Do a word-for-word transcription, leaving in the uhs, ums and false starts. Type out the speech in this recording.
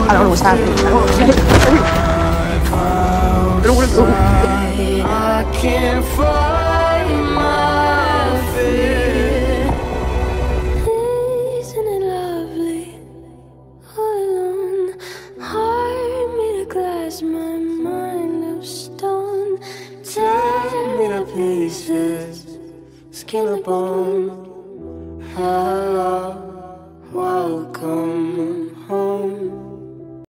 I don't know what's happening. I don't know what's happening. I don't want to go. I can't fight my fear. Isn't it lovely? All alone, heart made of glass, my mind of stone. Tear me to pieces, skin and bone. Hello, welcome.